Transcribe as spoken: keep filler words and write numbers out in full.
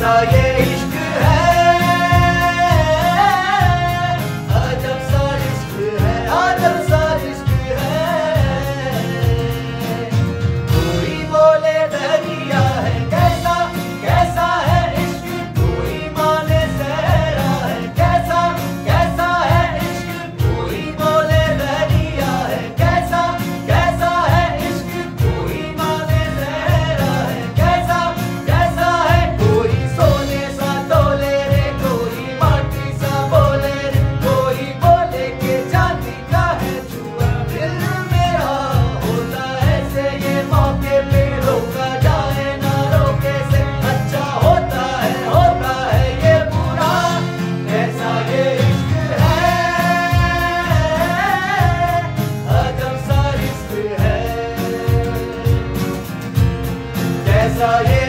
कैसा ये इश्क है, अजब सा इश्क है, अजब सा इश्क है। कोई बोले दरिया है, कैसा कैसा है इश्क, कोई माने सहरा है, कैसा कैसा है इश्क, कोई बोले दरिया है, कैसा कैसा है इश्क, कोई माने सहरा है, कैसा कैसा है। कोई सोने सा तोले रे, कोई माटी सा बोले रे, कोई बोले के चांदी का है छुआ। दिल मेरा होता है से ये मौके पे रोका जाए ना रोके से, अच्छा होता है होता है ये बुरा। कैसा ये इश्क है, अजब सा इश्क है, कैसा ये